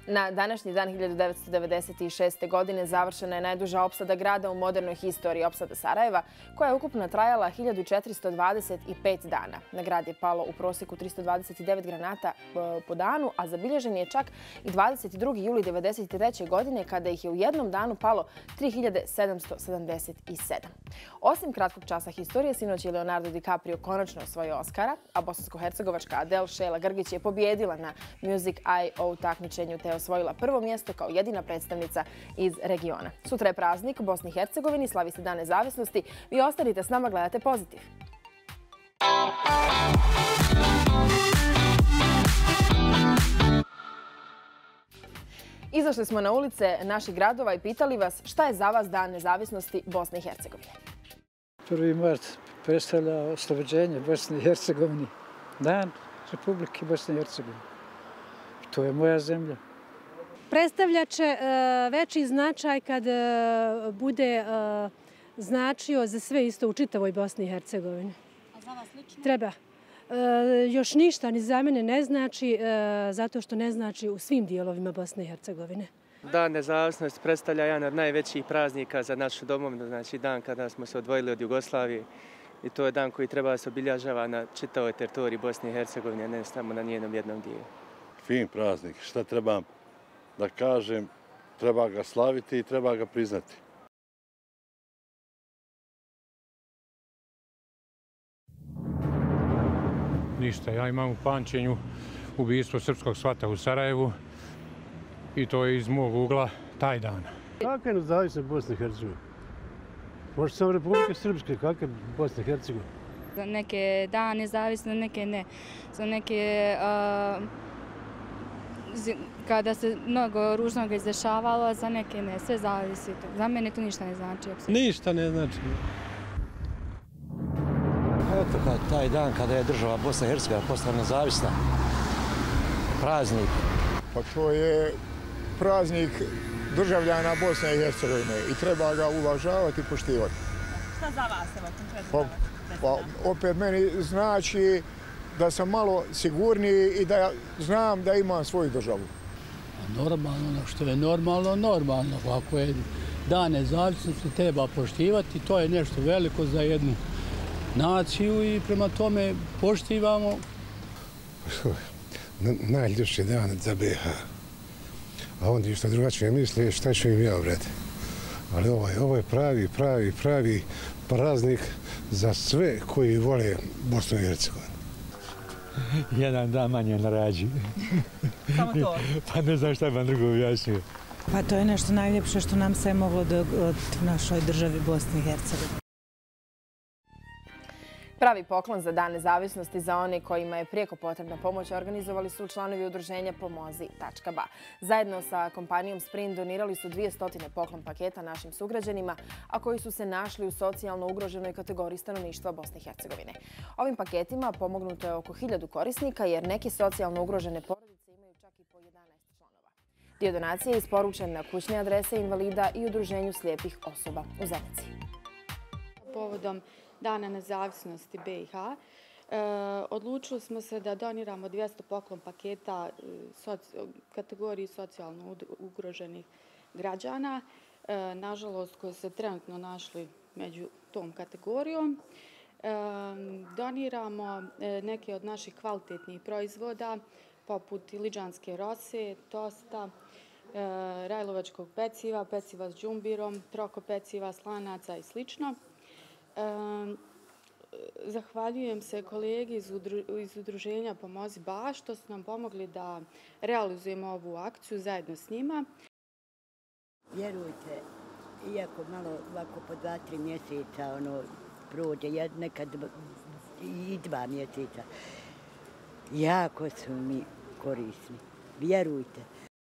Na današnji dan 1996. godine završena je najduža opsada grada u modernoj historiji, opsada Sarajeva, koja je ukupno trajala 1425 dana. Na grad je palo u prosjeku 329 granata po danu, a zabilježen je čak i 22. juli 1993. godine kada ih je u jednom danu palo 3777. Osim kratkog časa historije, sinoć je Leonardo DiCaprio konačno osvojio Oscara, a bosansko-hercegovačka Adele Šela Grgić je pobjedila na Music I.O. takmičenju te osvojila prvo mjesto kao jedina predstavnica iz regiona. Sutra je praznik u Bosni i Hercegovini, slavi se Dan nezavisnosti. Vi ostanite s nama, gledate Pozitiv. Izašli smo na ulice naših gradova i pitali vas šta je za vas Dan nezavisnosti Bosne i Hercegovine. 1. mart predstavlja oslobođenje Bosne i Hercegovine, Dan Republike Bosne i Hercegovine. To je moja zemlja. Predstavlja će veći značaj kad bude značio za sve isto u čitavoj Bosni i Hercegovini. A za vas lično? Treba. Još ništa ni za mene ne znači, zato što ne znači u svim dijelovima Bosne i Hercegovine. Dan nezavisnosti predstavlja jedan od najvećih praznika za našu domovinu, znači dan kada smo se odvojili od Jugoslavije. I to je dan koji treba da se obilježava na čitavoj teritoriji Bosne i Hercegovine, ne samo na njenom jednom dijelu. Fin praznik, šta trebam da kažem, treba ga slaviti i treba ga priznati. Ništa, ja imam u pamćenju ubistvo srpskog svata u Sarajevu i to je iz mog ugla taj dan. Kakva je nezavisnost Bosne i Hercegovine? Možda samo Republike Srpske, kakva je Bosna i Hercegovina? Za neke dan nezavisno, neke ne. Za neke kada se mnogo ružnog izdešavalo, za neke ne. Sve zavisi. Za mene to ništa ne znači. Ništa ne znači. Eto taj dan kada je država Bosna i Hercegovina postala nezavisna, praznik. Pa to je praznik državljana Bosne i Hercegovine i treba ga uvažavati i poštivati. Šta za vas, evo, konkretno? Pa opet meni znači da sam malo sigurniji i da znam da imam svoju državu. Normalno, ono što je normalno. Ako je dan nezavisnosti treba poštivati, to je nešto veliko za jednu naciju i prema tome poštivamo. Najljepši dan za BiH. A onda što drugačije misle, šta ću im ja vrati. Ali ovo je pravi praznik za sve koji vole Bosnu i Hercegovinu. Jedan dan manje na rađi. Samo to? Pa ne znam šta vam drugo objasnio. Pa to je nešto najljepše što nam se je moglo dogoditi u našoj državi Bosni i Hercegovini. Pravi poklon za Dan nezavisnosti za one kojima je prijeko potrebna pomoć organizovali su članovi udruženja Pomozi.ba. Zajedno sa kompanijom Sprint donirali su 200 poklon paketa našim sugrađanima, a koji su se našli u socijalno ugroženoj kategoriji stanovništva Bosne i Hercegovine. Ovim paketima pomognuto je oko 1000 korisnika jer neke socijalno ugrožene porodice imaju čak i po 11 članova. Dio donacije je isporučen na kućne adrese invalida i udruženju slijepih osoba u Zenici. Povodom Dana nezavisnosti BiH odlučili smo se da doniramo 200 poklon paketa kategoriji socijalno ugroženih građana, nažalost koji se trenutno našli među tom kategorijom. Doniramo neke od naših kvalitetnih proizvoda poput iliđanske rose, tosta, rajlovačkog peciva, peciva s džumbirom, troko peciva, slanaca i sl. Zahvaljujem se kolegi iz udruženja Pomozi.ba što su nam pomogli da realizujemo ovu akciju zajedno s njima. Vjerujte, iako malo ovako po 2-3 mjeseca prođe, nekad i 2 mjeseca, jako su mi korisni. Vjerujte.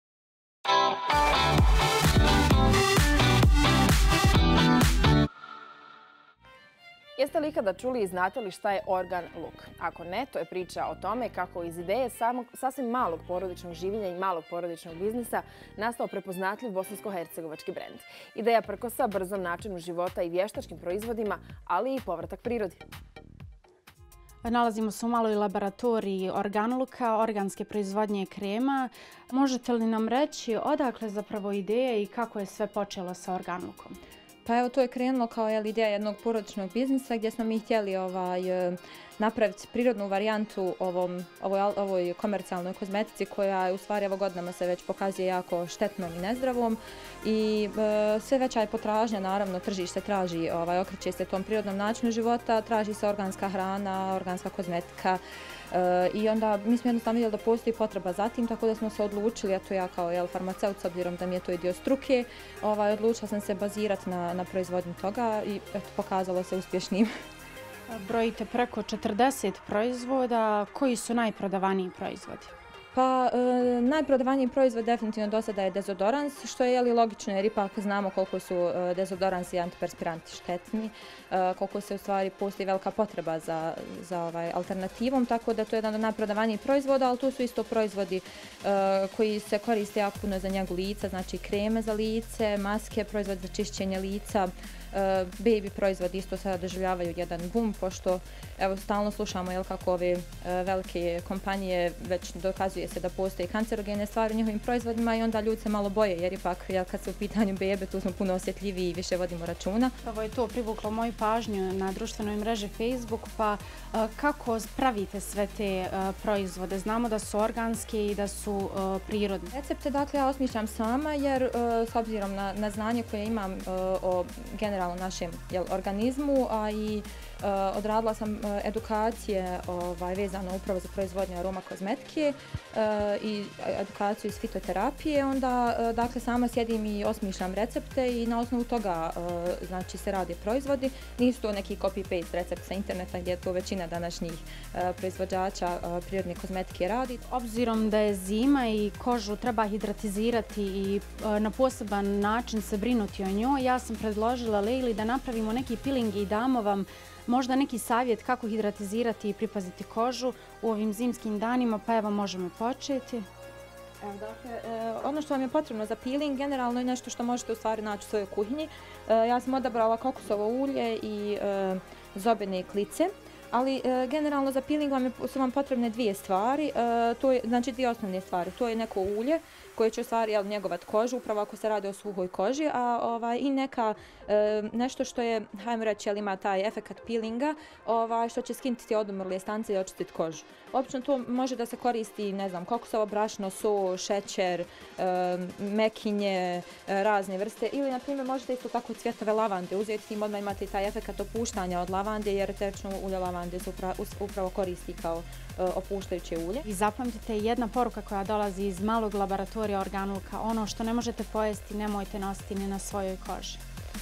Jeste li ikada čuli i znate li šta je organ luk? Ako ne, to je priča o tome kako iz ideje sasvim malog porodičnog življenja i malog porodičnog biznisa nastao prepoznatljiv bosansko-hercegovački brend. Ideja prkosa brzom načinu života i vještačkim proizvodima, ali i povratak prirodi. Nalazimo se u maloj laboratoriji Organluka, organske proizvodnje krema. Možete li nam reći odakle zapravo ideja i kako je sve počelo sa Organlukom? Pa evo, to je krenulo kao ideja jednog porodičnog biznisa gdje smo mi htjeli napraviti prirodnu varijantu ovoj komercijalnoj kozmetici koja je u stvari godinama se već pokazuje jako štetnom i nezdravom i sve veća je potražnja, naravno tržište traži, okreće se tom prirodnom načinu života, traži se organska hrana, organska kozmetika. I onda mi smo jednostavno vidjeli da postoji potreba za tim, tako da smo se odlučili, eto ja kao farmaceut, s obzirom da mi je to i dio struke, odlučila sam se bazirati na proizvodnju toga i pokazalo se uspješnim. Brojite preko 40 proizvoda. Koji su najprodavaniji proizvodi? Pa najprodavaniji proizvod definitivno do sada je dezodorans, što je logično jer ipak znamo koliko su dezodoransi i antiperspiranti štetni, koliko se u stvari postoji velika potreba za alternativom, tako da to je jedan od najprodavanijih proizvoda, ali tu su isto proizvodi koji se koriste jako puno za njegu lica, znači kreme za lice, maske, proizvod za čišćenje lica, baby proizvodi isto sada doživljavaju jedan boom, pošto evo stalno slušamo kako ove velike kompanije već dokazuje se da postoje kancerogene stvari u njihovim proizvodima i onda ljudi se malo boje jer ipak kad su u pitanju bebe tu smo puno osjetljiviji i više vodimo računa. Prvo je to privuklo moju pažnju na društvenoj mreži Facebook, pa kako pravite sve te proizvode? Znamo da su organski i da su prirodni. Recepte dakle ja osmišljam sama jer s obzirom na znanje koje imam o generalno našem organizmu, a i odradila sam edukacije vezano upravo za proizvodnju aroma kozmetike i edukaciju iz fitoterapije, onda dakle sama sjedim i osmišljam recepte i na osnovu toga znači se rade proizvodi. Nisu to neki copy-paste recept sa interneta gdje to većina današnjih proizvođača prirodne kozmetike radi. Obzirom da je zima i kožu treba hidratizirati i na poseban način se brinuti o njoj, ja sam predložila Lejli da napravimo neki peeling i damo vam možda neki savjet kako hidratizirati i pripaziti kožu u ovim zimskim danima, pa evo možemo početi. Ono što vam je potrebno za peeling generalno je nešto što možete u stvari naći u svojoj kuhinji. Ja sam odabrala kokosovo ulje i zobene klice. Ali generalno za peeling su vam potrebne dvije stvari, znači dvije osnovne stvari. To je neko ulje koje će u stvari njegovat kožu, upravo ako se radi o suhoj koži, i nešto što je, hajmo reći, ima taj efekat peelinga, što će skinuti odumrle stanice i očistiti kožu. Obično to može da se koristi, ne znam, kokosovo brašno, so, šećer, mekinje, razne vrste, ili na primjer možete isto tako cvjetove lavande uzeti, tim odmah imate taj efekat opuštanja od lavande, jer eterično ulje lavande se upravo koristi kao opuštajuće ulje. I zapamtite, jedna poruka koja dolazi iz malog laboratorija Organluka, ono što ne možete pojesti nemojte nositi ni na svojoj koži.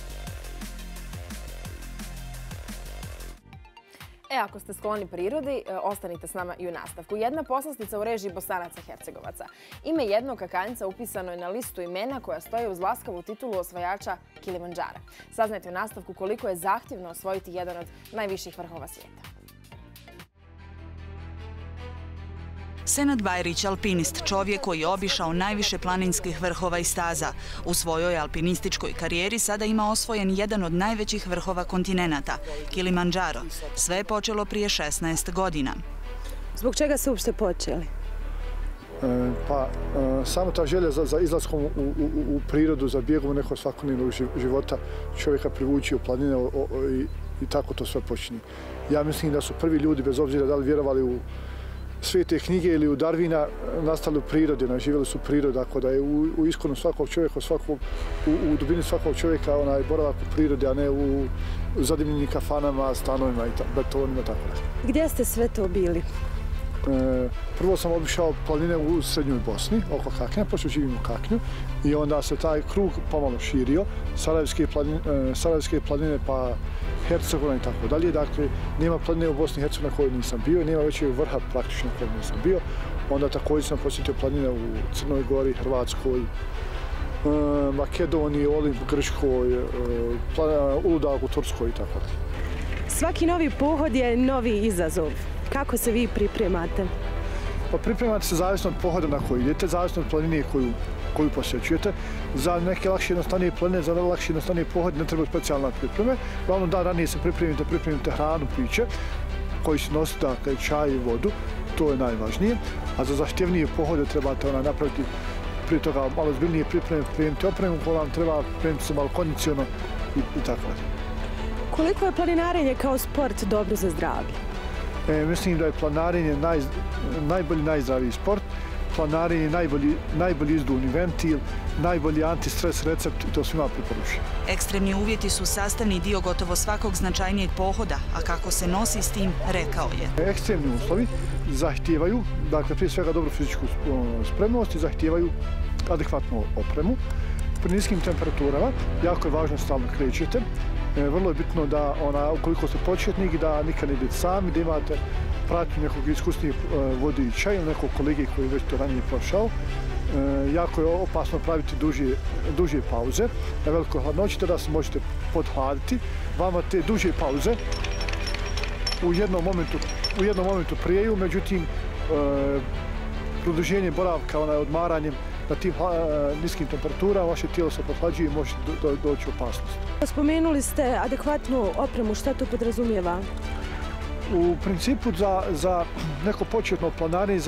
Ako ste skloni prirodi, ostanite s nama i u nastavku. Jedna poslastica u režiji Bosanaca Hercegovaca. Ime jednog kakanjca upisano je na listu imena koja stoje uz laskavu titulu osvajača Kilimandžara. Saznajte u nastavku koliko je zahtjevno osvojiti jedan od najviših vrhova svijeta. Senad Bajrić, alpinist, čovjek koji je obišao najviše planinskih vrhova i staza. U svojoj alpinističkoj karijeri sada ima osvojen jedan od najvećih vrhova kontinenata, Kilimandžaro. Sve je počelo prije 16 godina. Zbog čega ste uopšte počeli? Samo ta želja za izlaskom u prirodu, za bijegom nekog svakodnevnog života čovjeka privući u planine i tako to sve počinje. Ja mislim da su prvi ljudi, bez obzira da li vjerovali u sve te knjige ili u Darwina, nastali u prirodi, živjeli su u prirodi, tako da je u iskonu svakog čovjeka, u dubini svakog čovjeka boravak u prirodi, a ne u zadimljenim kafanama, stanovima i betonima, tako da. Gdje ste sve to bili? Prvo sam obišao planine u srednjoj Bosni, oko Kaknja, pošto živim u Kaknju, i onda se taj krug pomalo širio, Sarajevske planine pa Hercegovina i tako dalje. Dakle, nema planine u Bosni i Hercegovini na kojoj nisam bio, nema većeg vrha praktično na kojoj nisam bio. Onda također sam posjetio planine u Crnoj Gori, Hrvatskoj, Makedoniji, Olimp, Grčkoj, Uludag u Turskoj i tako dalje. Svaki novi pohod je novi izazov. Kako se vi pripremate? Pa pripremate se zavisno od pohoda na koji idete, zavisno od planine koju posjećujete. Za neke lakše jednostavnije planine, za lakše jednostavnije pohode ne treba specijalna pripreme. Glavno dan ranije se pripremite hranu, piće. koji će nositi dakle, čaj i vodu, to je najvažnije. A za zahtjevnije pohode trebate napraviti prije toga malo zbiljnije pripremiti opremu, koja vam treba pripremiti se malo kondiciono i tako dalje. Koliko je planinarenje kao sport dobro za zdravlje? Mislim da je planarenje najbolji, najzdraviji sport. Planarenje je najbolji izduvni ventil, najbolji antistres recept i to svima preporučujem. Ekstremni uvjeti su sastavni dio gotovo svakog značajnijeg pohoda, a kako se nosi s tim, rekao je. Ekstremni uslovi zahtijevaju, dakle prije svega dobru fizičku spremnost i zahtijevaju adekvatnu opremu. Pri niskim temperaturama jako je važno stalno krećete. Vrlo je bitno da ukoliko ste početnik da nikad ne idete sami, da imate pratnju nekog iskusnijeg vodiča ili nekog kolege koji je već to ranije prošao. Jako je opasno praviti duže pauze. Na velikoj hladnoći tada se možete podhladiti. Vama te duže pauze u jednom momentu prijeju, međutim produženje boravka odmaranjem na tim niskim temperaturama vaše tijelo se podhlađuje i može doći u opasnost. Spomenuli ste adekvatnu opremu, šta to podrazumijeva? U principu za neko početno planarenje,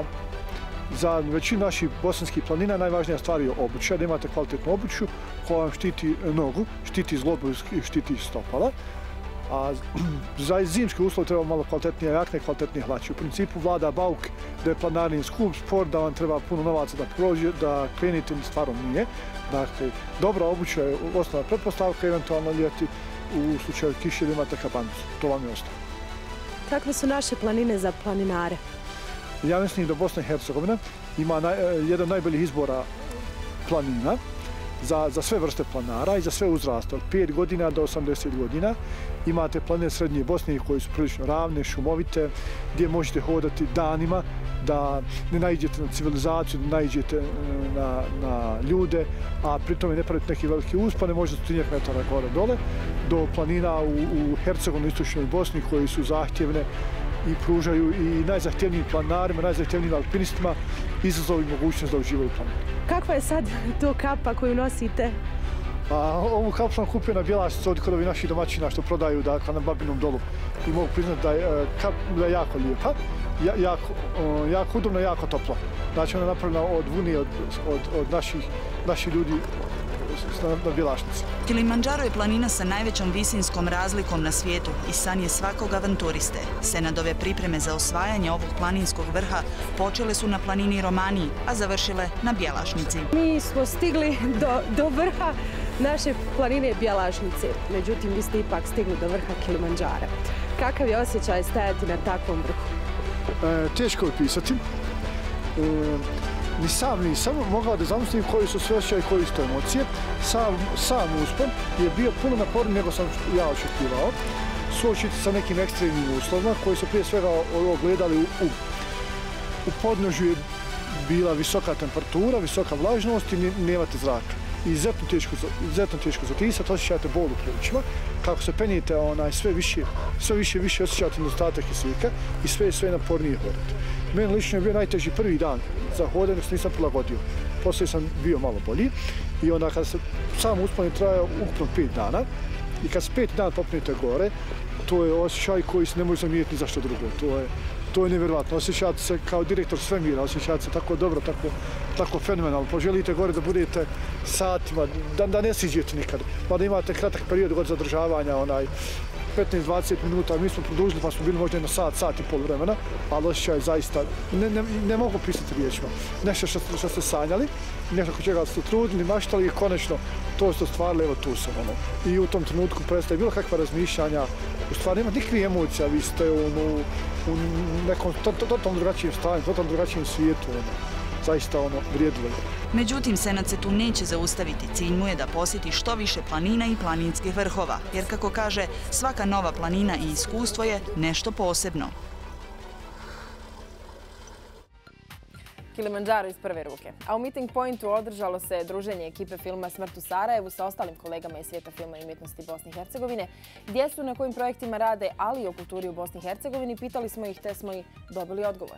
za većinu naših bosanskih planina najvažnija stvar je obuća, da imate kvalitetnu obuću koja vam štiti nogu, štiti zglobu i štiti stopala. A za zimske uslove treba malo kvalitetnije jakne, kvalitetnije hlače. U principu vlada bauk da je planarenje skup sport, da vam treba puno novaca da prođe, da krenite, stvarno nije. Dakle, dobra obuća je osnovna pretpostavka, eventualno ljeti u slučaju kiše da imate kabanicu. To vam je ostalo. Kakve su naše planine za planinare? Ja mislim da Bosna i Hercegovina ima jedan najboljih izbora planina za sve vrste planara i za sve uzraste, od 5 godina do 80 godina. Imate planine srednje Bosne koji su prilično ravne, šumovite, gdje možete hodati danima, da ne naiđete na civilizaciju, da naiđete na ljude, a pritom ne pravite neki veliki uspone, možda 100 metara gore dole, do planina u Hercegovini, istočnoj Bosni koji su zahtjevne i pružaju i najzahtjevnijim planarima, najzahtjevnijim alpinistima izazov i mogućnost da uživaju u planinu. Kakva je sad to kapa koju nosite? Ovu kapu sam kupio na Bjelašnici od kod ovih naših domaćina što prodaju na Babinom dolu. I mogu priznati da je jako lijepa, jako udobna i jako topla. Znači ona je napravljena od vune od naših ljudi na Bjelašnici. Kilimandžaro je planina sa najvećom visinskom razlikom na svijetu i san je svakog avanturiste. Senadove pripreme za osvajanje ovog planinskog vrha počele su na planini Romaniji, a završile na Bjelašnici. Mi smo stigli do vrha naše planine Bjelašnice, međutim vi ste ipak stigli do vrha Kilimandžara. Kakav je osjećaj stajati na takvom vrhu? Teško je pisati. Ni sam nisam mogao da zamislim koji su sve osjećaje i koji su to emocije. Sam uspon je bio puno naporniji nego sam ja očekivao. Suočiti sa nekim ekstremnim uslovima koji su prije svega ogledali u podnožju je bila visoka temperatura, visoka vlažnost i nemate zraka. Izuzetno teško zatisati, osjećate bol u plućima. Kako se penjete, sve više osjećate nedostatak kisika i sve napornije hodate. Meni lično je bio najteži prvi dan za hodanje, što nisam prilagodio. Poslije sam bio malo bolji i onda kada se sam uspon je trajao ukupno 5 dana i kad se 5 dana popnete gore, to je osjećaj koji se ne može zamijeniti ni zašto drugo. To je nevjerojatno. Osjećate se kao direktor svemira, osjećate se tako dobro, tako fenomenalno. Poželite gore da budete satima, da ne siđete nikad. Pa da imate kratak period god zadržavanja, 15-20 minuta, mi smo produžili pa smo bili možda jedno sat i pol vremena, ali osjećaj zaista, ne mogu pisati riječima. Nešto što ste sanjali, nešto kod čega ste trudili, maštali i konečno to ste ostvarili, evo tu sam. I u tom trenutku prestaje bilo kakva razmišljanja, u stvari nema nikakvih emocija, vi ste u nekom totalno drugačijem stanju, totalno drugačijem svijetu. Zaista vrijedilo je. Međutim, Senad se tu neće zaustaviti. Cilj mu je da posjeti što više planina i planinskih vrhova, jer kako kaže, svaka nova planina i iskustvo je nešto posebno. Kilimandžaro iz prve ruke. A u Meeting Pointu održalo se druženje ekipe filma Smrt u Sarajevu sa ostalim kolegama iz svijeta filma i umjetnosti Bosne i Hercegovine. Gdje su, na kojim projektima rade, ali i o kulturi u Bosni i Hercegovini, pitali smo ih te smo i dobili odgovor.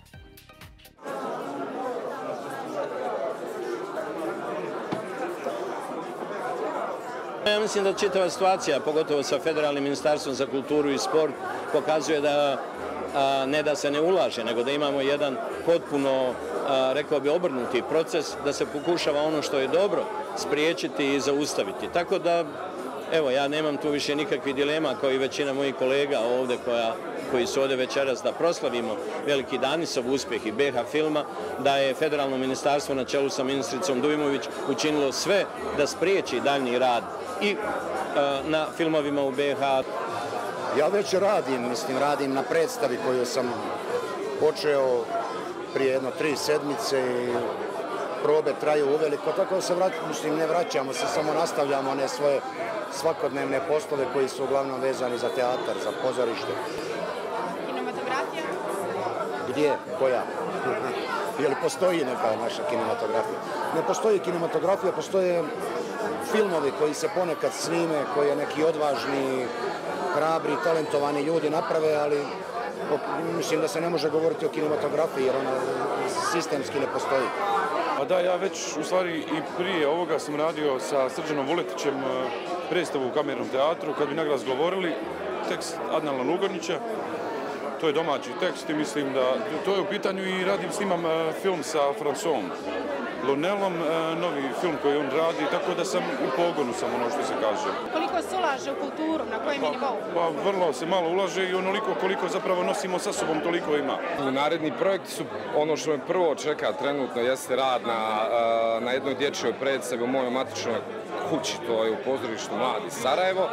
ja mislim da čitava situacija, pogotovo sa Federalnim ministarstvom za kulturu i sport, pokazuje da ne da se ne ulaže, nego da imamo jedan potpuno, rekao bi, obrnuti proces, da se pokušava ono što je dobro spriječiti i zaustaviti. Tako da, evo, ja nemam tu više nikakvih dilema, kao i većina mojih kolega ovdje koji su ovdje večeras da proslavimo veliki Danisov uspjeh i BH filma, da je Federalno ministarstvo na čelu sa ministricom Dujmović učinilo sve da spriječi daljnji rad i na filmovima u BH. Ja već radim na predstavi koju sam počeo prije 3 sedmice i probe traju uveliko, tako da se ne vraćamo se, samo nastavljamo one svoje svakodnevne poslove koji su uglavnom vezani za teatar, za pozorište. Kinematografija? Gdje? Koja? Je li postoji neka naša kinematografija? Ne postoji kinematografija, postoje filmovi koji se ponekad snime, koji neki odvažni, hrabri, talentovani ljudi naprave, ali mislim da se ne može govoriti o kinematografiji jer ona sistemski ne postoji. A da, ja već u stvari i prije ovoga sam radio sa Srđanom Vuletićem predstavu u Kamernom teatru, kad bi naglas govorili, tekst Adnala Lugornića. To je domaći tekst i mislim da to je u pitanju i snimam film sa Fransom Lonelom, novi film koji on radi, tako da sam u pogonu sam ono što se kaže. Koliko se ulaže u kulturu, na kojem je nivou? Pa vrlo se malo ulaže i onoliko koliko zapravo nosimo sa sobom, toliko ima. Naredni projekti su ono što me prvo čeka trenutno jeste rad na jednoj dječjoj predstavi u mojoj matičnoj kući, to je u pozorištu Mladi Sarajevo.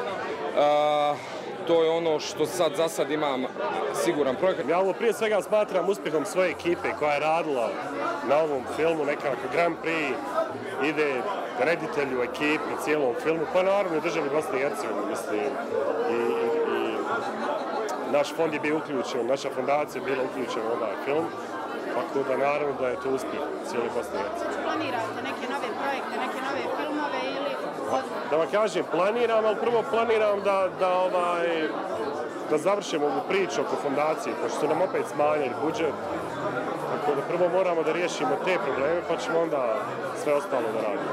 To je ono što za sad imam siguran projekat. Ja ovo prije svega smatram uspjehom svoje ekipe koja je radila na ovom filmu, nekako Grand Prix ide reditelju, ekipi, cijelom filmu, pa naravno i državi Bosne i Hercegovine, mislim. I naš fond je bio uključen, naša fondacija je bila uključena u ovaj film, tako da naravno da je to uspjeh cijeli Bosne i Hercegovine. Planirate neke nove projekte, neke nove filmove ili... Da vam kažem, planiram, ali prvo planiram da završimo ovu priču oko fondacije, pošto su nam opet smanjili budžet. Tako da prvo moramo da riješimo te probleme, pa ćemo onda sve ostalo da radimo.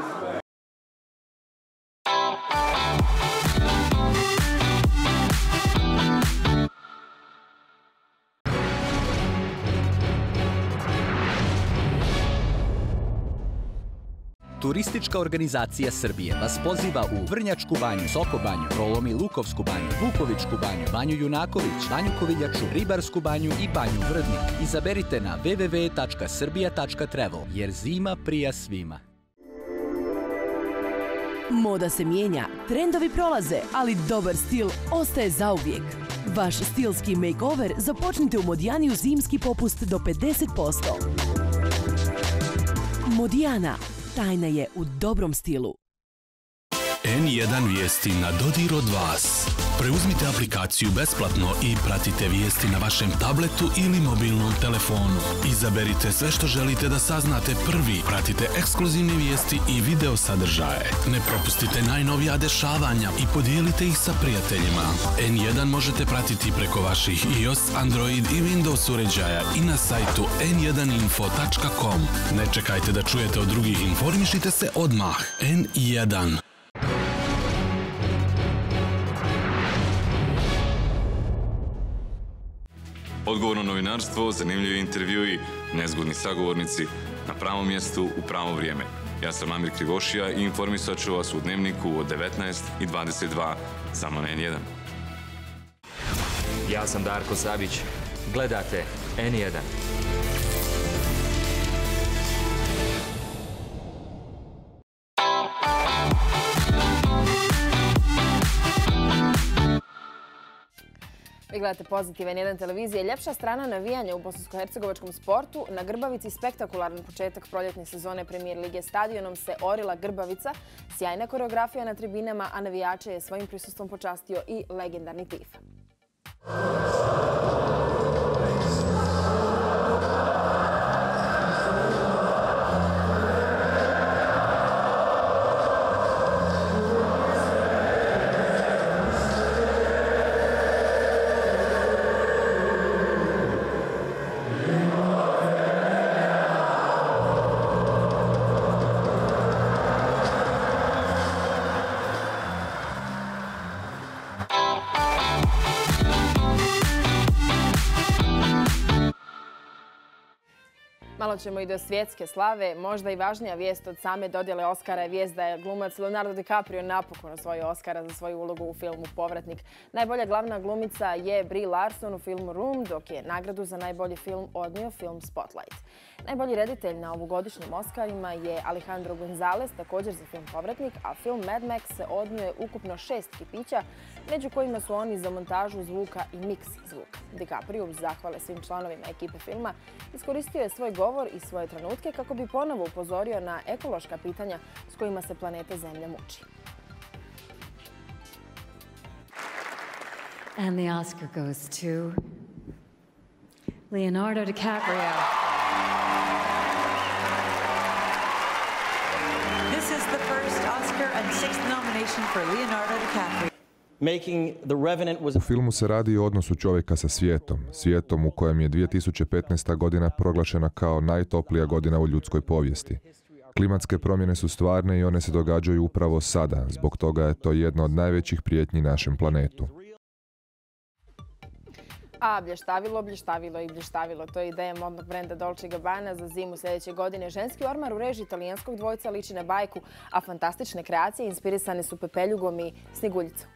Turistička organizacija Srbije vas poziva u Vrnjačku banju, Sokobanju, Prolom i Lukovsku banju, Vukovičku banju, Banju Junaković, Banju Koviljaču, Ribarsku banju i Banju Vrdnik. Izaberite na www.srbija.travel jer zima prija svima. Moda se mijenja, trendovi prolaze, ali dobar stil ostaje zauvijek. Vaš stilski makeover započnite u Modijani uz zimski popust do 50%. Modijana. Tajna je u dobrom stilu. N1 vijesti na dodir od vas. Preuzmite aplikaciju besplatno i pratite vijesti na vašem tabletu ili mobilnom telefonu. Izaberite sve što želite da saznate prvi. Pratite ekskluzivne vijesti i video sadržaje. Ne propustite najnovija dešavanja i podijelite ih sa prijateljima. N1 možete pratiti preko vaših iOS, Android i Windows uređaja i na sajtu n1info.com. Ne čekajte da čujete od drugih, informišite se odmah. N1. Odgovorno novinarstvo, zanimljivi intervjui, nezgodni sagovornici na pravom mjestu u pravo vrijeme. Ja sam Amir Krivošija i informisat ću vas u Dnevniku od 19:22 samo na N1. Ja sam Darko Savić. Gledate N1. Vi gledate Pozitivan 1 televizije. Ljepša strana navijanja u bosansko-hercegovačkom sportu. Na Grbavici spektakularan početak proljetne sezone Premijer Lige stadionom se orila Grbavica. Sjajna koreografija na tribinama, a navijače je svojim prisustvom počastio i legendarni Tifa. Malo ćemo i do svjetske slave. Možda i važnija vijest od same dodjele Oscara je vijest da je glumac Leonardo DiCaprio napokon osvojio Oscara za svoju ulogu u filmu Povratnik. Najbolja glavna glumica je Brie Larson u filmu Room, dok je nagradu za najbolji film odnio film Spotlight. Najbolji reditelj na ovogodišnjim Oscarima je Alejandro González, također za film Povratnik, a film Mad Max se odnio ukupno 6 kipića, među kojima su oni za montažu zvuka i miks zvuka. DiCaprio, uz zahvale svim članovima ekipe filma, iskoristio je svoj govor i svoje trenutke kako bi ponovo upozorio na ekološka pitanja s kojima se planeta Zemlja muči. And the Oscar goes to Leonardo DiCaprio. This is the first Oscar and sixth nomination for Leonardo DiCaprio. U filmu se radi o odnosu čovjeka sa svijetom u kojem je 2015. godina proglašena kao najtoplija godina u ljudskoj povijesti. Klimatske promjene su stvarne i one se događaju upravo sada, zbog toga je to jedna od najvećih prijetnji našem planetu. A blještavilo, blještavilo i blještavilo. To je ideja modnog brenda Dolce & Gabbana za zimu sljedeće godine. Ženski ormar u režiji italijanskog dvojca liči na bajku, a fantastične kreacije inspirisane su pepeljugom i sniguljicom.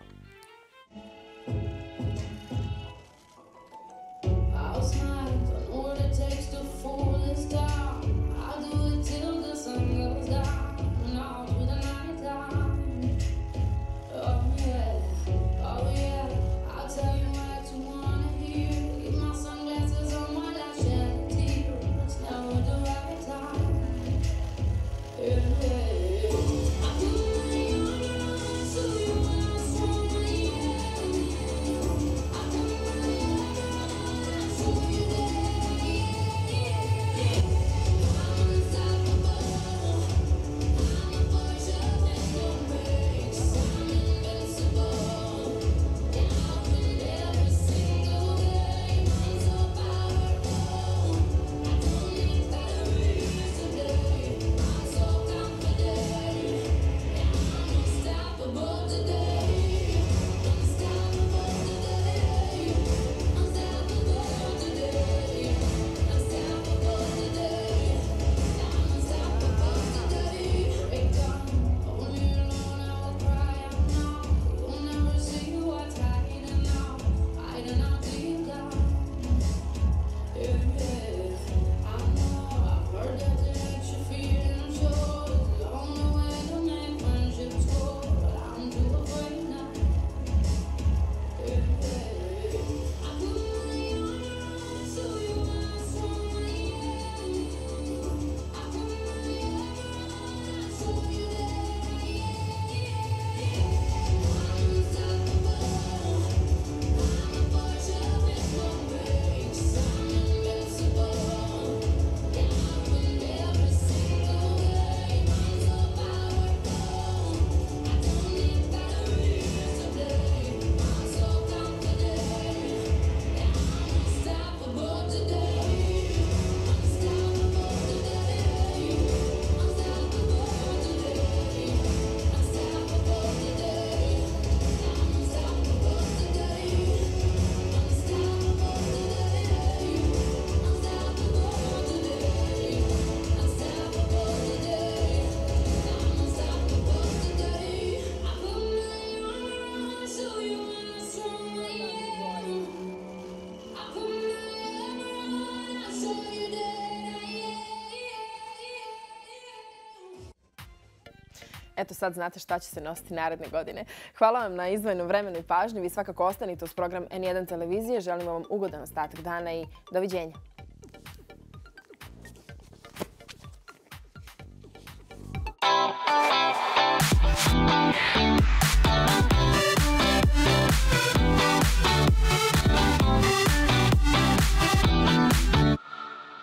Eto sad znate šta će se nositi naredne godine. Hvala vam na izdvojenom vremenu i pažnju. Vi svakako ostanite uz program N1 televizije. Želimo vam ugodan ostatak dana i doviđenja.